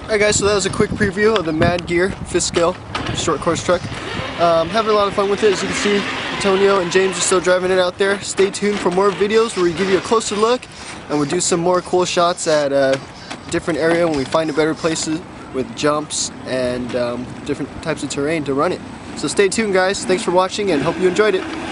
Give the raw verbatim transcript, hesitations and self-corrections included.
Alright guys, so that was a quick preview of the Mad Gear fifth scale short course truck. Um, having a lot of fun with it. As you can see, Antonio and James are still driving it out there. Stay tuned for more videos where we give you a closer look and we'll do some more cool shots at a different area when we find a better places with jumps and um, different types of terrain to run it. So stay tuned guys, thanks for watching and hope you enjoyed it.